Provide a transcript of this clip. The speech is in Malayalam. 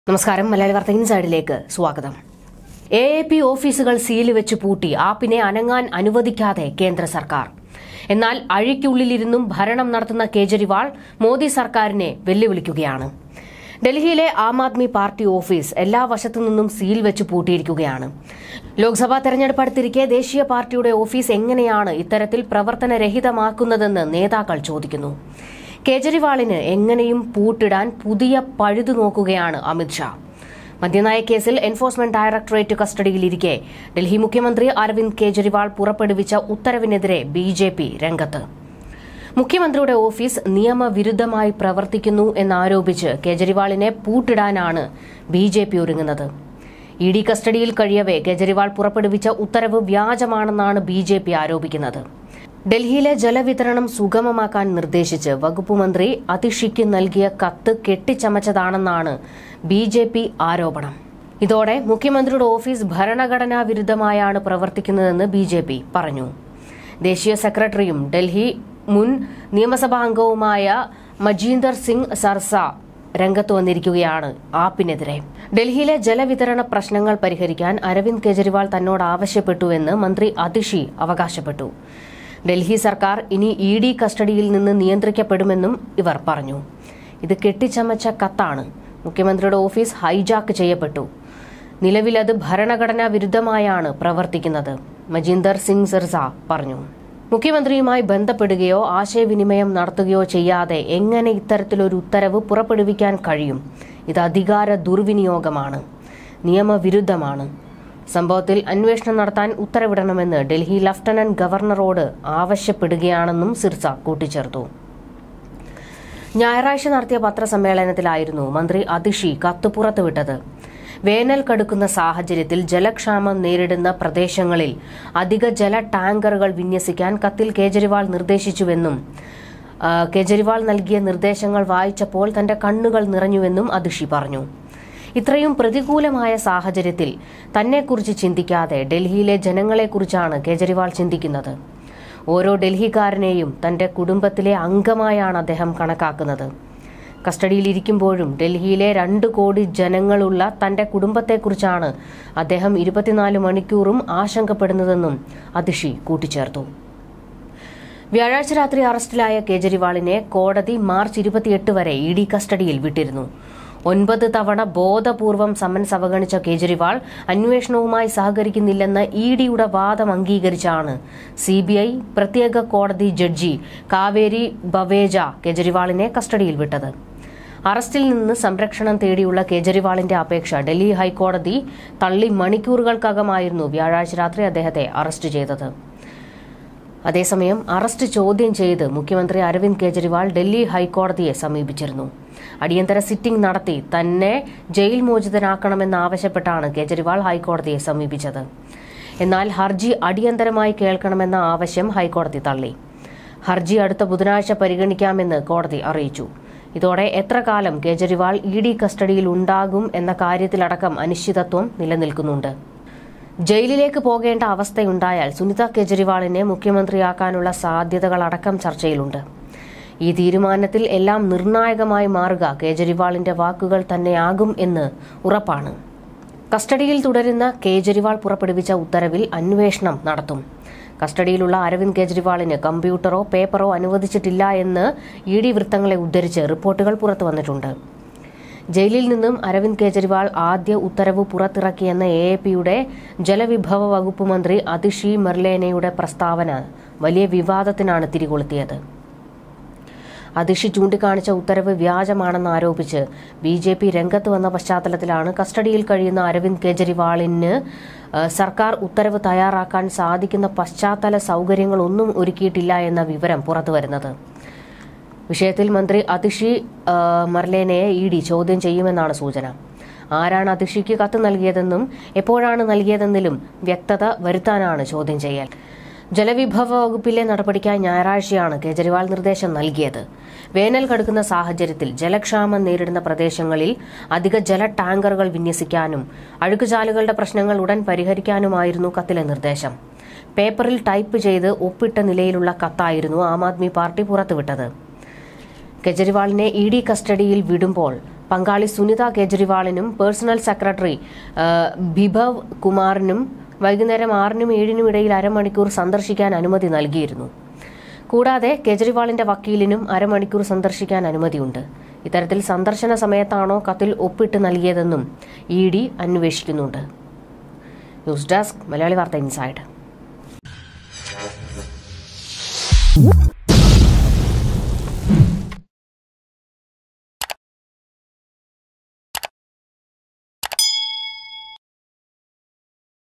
നമസ്കാരം. മലയാളി വാർത്ത ഇൻസൈഡിലേക്ക് സ്വാഗതം. AAP ഓഫീസുകൾ സീല് വെച്ച് പൂട്ടി ആപ്പിനെ അനങ്ങാൻ അനുവദിക്കാതെ കേന്ദ്ര സർക്കാർ. എന്നാൽ അഴിക്കുള്ളിലിരുന്നും ഭരണം നടത്തുന്ന കേജ്രിവാൾ മോദി സർക്കാരിനെ വെല്ലുവിളിക്കുകയാണ്. ഡൽഹിയിലെ ആം ആദ്മി പാർട്ടി ഓഫീസ് എല്ലാ വശത്തുനിന്നും സീൽ വെച്ച് പൂട്ടിയിരിക്കുകയാണ്. ലോക്സഭാ തെരഞ്ഞെടുപ്പ് അടുത്തിരിക്കെ ദേശീയ പാർട്ടിയുടെ ഓഫീസ് എങ്ങനെയാണ് ഇത്തരത്തിൽ പ്രവർത്തനരഹിതമാക്കുന്നതെന്ന് നേതാക്കൾ ചോദിക്കുന്നു. കേജ്രിവാളിന് എങ്ങനെയും പൂട്ടിടാൻ പുതിയ പഴുതു നോക്കുകയാണ് അമിത്ഷാ. മദ്യനയ കേസിൽ എൻഫോഴ്സ്മെന്റ് ഡയറക്ടറേറ്റ് കസ്റ്റഡിയിലിരിക്കെ ഡൽഹി മുഖ്യമന്ത്രി അരവിന്ദ് കേജ്രിവാൾ പുറപ്പെടുവിച്ച ഉത്തരവിനെതിരെ BJP രംഗത്ത്. മുഖ്യമന്ത്രിയുടെ ഓഫീസ് നിയമവിരുദ്ധമായി പ്രവർത്തിക്കുന്നു എന്നാരോപിച്ച് കേജ്രിവാളിനെ പൂട്ടിടാനാണ് BJP ഒരുങ്ങുന്നത്. ED കസ്റ്റഡിയിൽ കഴിയവേ കേജ്രിവാൾ പുറപ്പെടുവിച്ച ഉത്തരവ് വ്യാജമാണെന്നാണ് BJP ആരോപിക്കുന്നത്. ഡൽഹിയിലെ ജലവിതരണം സുഗമമാക്കാൻ നിർദ്ദേശിച്ച് വകുപ്പ് മന്ത്രി അതിഷിക്ക് നൽകിയ കത്ത് കെട്ടിച്ചമച്ചതാണെന്നാണ് BJP ആരോപണം. ഇതോടെ മുഖ്യമന്ത്രിയുടെ ഓഫീസ് ഭരണഘടനാ വിരുദ്ധമായാണ് പ്രവർത്തിക്കുന്നതെന്ന് BJP പറഞ്ഞു. ദേശീയ സെക്രട്ടറിയും ഡൽഹി മുൻ നിയമസഭാ അംഗവുമായ മജീന്ദർ സിംഗ് സർസ രംഗത്ത് വന്നിരിക്കുകയാണ് ആപ്പിനെതിരെ. ഡൽഹിയിലെ ജലവിതരണ പ്രശ്നങ്ങൾ പരിഹരിക്കാൻ അരവിന്ദ് കെജ്രിവാൾ തന്നോട് ആവശ്യപ്പെട്ടുവെന്ന് മന്ത്രി അതിഷി അവകാശപ്പെട്ടു. ഡൽഹി സർക്കാർ ഇനി ED കസ്റ്റഡിയിൽ നിന്ന് നിയന്ത്രിക്കപ്പെടുമെന്നും ഇവർ പറഞ്ഞു. ഇത് കെട്ടിച്ചമച്ച കത്താണ്. മുഖ്യമന്ത്രിയുടെ ഓഫീസ് ഹൈജാക്ക് ചെയ്യപ്പെട്ടു. നിലവിലത് ഭരണഘടനാ വിരുദ്ധമായാണ് പ്രവർത്തിക്കുന്നത്, മജീന്ദർ സിംഗ് സിർസ പറഞ്ഞു. മുഖ്യമന്ത്രിയുമായി ബന്ധപ്പെടുകയോ ആശയവിനിമയം നടത്തുകയോ ചെയ്യാതെ എങ്ങനെ ഇത്തരത്തിലൊരു ഉത്തരവ് പുറപ്പെടുവിക്കാൻ കഴിയും? ഇത് അധികാര ദുർവിനിയോഗമാണ്, നിയമവിരുദ്ധമാണ്. സംഭവത്തിൽ അന്വേഷണം നടത്താൻ ഉത്തരവിടണമെന്ന് ഡൽഹി ലഫ്റ്റനന്റ് ഗവർണറോട് ആവശ്യപ്പെടുകയാണെന്നും സിർസ കൂട്ടിച്ചേർത്തു. ഞായറാഴ്ച നടത്തിയ പത്രസമ്മേളനത്തിലായിരുന്നു മന്ത്രി അതിഷി കത്ത് പുറത്തുവിട്ടത്. വേനൽ കടുക്കുന്ന സാഹചര്യത്തിൽ ജലക്ഷാമം നേരിടുന്ന പ്രദേശങ്ങളിൽ അധിക ജല ടാങ്കറുകൾ വിന്യസിക്കാൻ കത്തിൽ കേജ്രിവാൾ നിർദ്ദേശിച്ചുവെന്നും കേജ്രിവാൾ നൽകിയ നിർദ്ദേശങ്ങൾ വായിച്ചപ്പോൾ തന്റെ കണ്ണുകൾ നിറഞ്ഞുവെന്നും അതിഷി പറഞ്ഞു. ഇത്രയും പ്രതികൂലമായ സാഹചര്യത്തിൽ തന്നെക്കുറിച്ച് ചിന്തിക്കാതെ ഡൽഹിയിലെ ജനങ്ങളെക്കുറിച്ചാണ് കേജ്രിവാൾ ചിന്തിക്കുന്നത്. ഓരോ ഡൽഹിക്കാരനെയും തന്റെ കുടുംബത്തിലെ അംഗമായാണ് അദ്ദേഹം കണക്കാക്കുന്നത്. കസ്റ്റഡിയിലിരിക്കുമ്പോഴും ഡൽഹിയിലെ 2 കോടി ജനങ്ങളുള്ള തന്റെ കുടുംബത്തെക്കുറിച്ചാണ് അദ്ദേഹം 24 മണിക്കൂറും ആശങ്കപ്പെടുന്നതെന്നും അതിഷി കൂട്ടിച്ചേർത്തു. വ്യാഴാഴ്ച രാത്രി അറസ്റ്റിലായ കേജ്രിവാളിനെ കോടതി മാർച്ച് 28 വരെ ED കസ്റ്റഡിയിൽ വിട്ടിരുന്നു. 9 തവണ ബോധപൂർവം സമൻസ് അവഗണിച്ച കേജ്രിവാൾ അന്വേഷണവുമായി സഹകരിക്കുന്നില്ലെന്ന EDയുടെ വാദം അംഗീകരിച്ചാണ് CBI പ്രത്യേക കോടതി ജഡ്ജി കാവേരി ബവേജ കേജ്രിവാളിനെ കസ്റ്റഡിയിൽ വിട്ടത്. അറസ്റ്റിൽ നിന്ന് സംരക്ഷണം തേടിയുള്ള കേജ്രിവാളിന്റെ അപേക്ഷ ഡൽഹി ഹൈക്കോടതി തള്ളി മണിക്കൂറുകൾക്കകമായിരുന്നു വ്യാഴാഴ്ച രാത്രി അദ്ദേഹത്തെ അറസ്റ്റ് ചെയ്തത്. അതേസമയം അറസ്റ്റ് ചോദ്യം ചെയ്ത് മുഖ്യമന്ത്രി അരവിന്ദ് കെജ്രിവാൾ ഡൽഹി ഹൈക്കോടതിയെ സമീപിച്ചിരുന്നു. അടിയന്തര സിറ്റിംഗ് നടത്തി തന്നെ ജയിൽ മോചിതനാക്കണമെന്നാവശ്യപ്പെട്ടാണ് കേജ്രിവാൾ ഹൈക്കോടതിയെ സമീപിച്ചത്. എന്നാൽ ഹർജി അടിയന്തരമായി കേൾക്കണമെന്ന ആവശ്യം ഹൈക്കോടതി തള്ളി. ഹർജി അടുത്ത ബുധനാഴ്ച പരിഗണിക്കാമെന്ന് കോടതി അറിയിച്ചു. ഇതോടെ എത്ര കാലം കേജ്രിവാൾ ED കസ്റ്റഡിയിൽ ഉണ്ടാകും എന്ന കാര്യത്തിലടക്കം അനിശ്ചിതത്വം നിലനിൽക്കുന്നുണ്ട്. ജയിലിലേക്ക് പോകേണ്ട അവസ്ഥയുണ്ടായാൽ സുനിത കേജ്രിവാളിനെ മുഖ്യമന്ത്രിയാക്കാനുള്ള സാധ്യതകളടക്കം ചർച്ചയിലുണ്ട്. ഈ തീരുമാനത്തിൽ എല്ലാം നിർണായകമായി മാറുക കേജ്രിവാളിന്റെ വാക്കുകൾ തന്നെയാകും എന്ന് ഉറപ്പാണ്. കസ്റ്റഡിയിൽ തുടരുന്ന കേജ്രിവാൾ പുറപ്പെടുവിച്ച ഉത്തരവിൽ അന്വേഷണം നടത്തും. കസ്റ്റഡിയിലുള്ള അരവിന്ദ് കെജ്രിവാളിന് കമ്പ്യൂട്ടറോ പേപ്പറോ അനുവദിച്ചിട്ടില്ല എന്ന് ED വൃത്തങ്ങളെ ഉദ്ധരിച്ച് റിപ്പോർട്ടുകൾ പുറത്തുവന്നിട്ടുണ്ട്. ജയിലിൽ നിന്നും അരവിന്ദ് കെജ്രിവാൾ ആദ്യ ഉത്തരവ് പുറത്തിറക്കിയെന്ന AAPയുടെ ജലവിഭവ വകുപ്പ് മന്ത്രി അതിഷി മെർലേനയുടെ പ്രസ്താവന വലിയ വിവാദത്തിനാണ് തിരികൊളുത്തിയത്. അതിഷി ചൂണ്ടിക്കാണിച്ച ഉത്തരവ് വ്യാജമാണെന്ന് ആരോപിച്ച് BJP രംഗത്ത് വന്ന പശ്ചാത്തലത്തിലാണ് കസ്റ്റഡിയിൽ കഴിയുന്ന അരവിന്ദ് കെജ്രിവാളിന് സർക്കാർ ഉത്തരവ് തയ്യാറാക്കാൻ സാധിക്കുന്ന പശ്ചാത്തല സൗകര്യങ്ങളൊന്നും ഒരുക്കിയിട്ടില്ല എന്ന വിവരം പുറത്തുവരുന്നത്. വിഷയത്തിൽ മന്ത്രി അതിഷി മെർലേനയെ ED ചോദ്യം ചെയ്യുമെന്നാണ് സൂചന. ആരാണ് അതിഷിക്ക് കത്ത് നൽകിയതെന്നും എപ്പോഴാണ് നൽകിയതെന്നിലും വ്യക്തത വരുത്താനാണ് ചോദ്യം ചെയ്യൽ. ജലവിഭവ വകുപ്പിലെ നടപടിക്കായി ഞായറാഴ്ചയാണ് കേജ്രിവാൾ നിർദ്ദേശം നൽകിയത്. വേനൽ കടുക്കുന്ന സാഹചര്യത്തിൽ ജലക്ഷാമം നേരിടുന്ന പ്രദേശങ്ങളിൽ അധിക ജല ടാങ്കറുകൾ വിന്യസിക്കാനും അഴുക്കുചാലുകളുടെ പ്രശ്നങ്ങൾ ഉടൻ പരിഹരിക്കാനുമായിരുന്നു കത്തിലെ നിർദ്ദേശം. പേപ്പറിൽ ടൈപ്പ് ചെയ്ത് ഒപ്പിട്ട നിലയിലുള്ള കത്തായിരുന്നു ആം ആദ്മി പാർട്ടി പുറത്തുവിട്ടത്. കെജ്രിവാളിനെ ED കസ്റ്റഡിയിൽ വിടുമ്പോൾ പങ്കാളി സുനിത കേജ്രിവാളിനും പേഴ്സണൽ സെക്രട്ടറി ബിഭവ് കുമാറിനും വൈകുന്നേരം 6-നും 7-നും ഇടയിൽ അരമണിക്കൂർ സന്ദർശിക്കാൻ അനുമതി നൽകിയിരുന്നു. കൂടാതെ കേജ്രിവാളിന്റെ വക്കീലിനും അരമണിക്കൂർ സന്ദർശിക്കാൻ അനുമതിയുണ്ട്. ഇത്തരത്തിൽ സന്ദർശന സമയത്താണോ കത്തിൽ ഒപ്പിട്ട് നൽകിയതെന്നും ED അന്വേഷിക്കുന്നുണ്ട്. ന്യൂസ് ഡെസ്ക് മലയാളി വാർത്ത ഇൻസൈഡ്.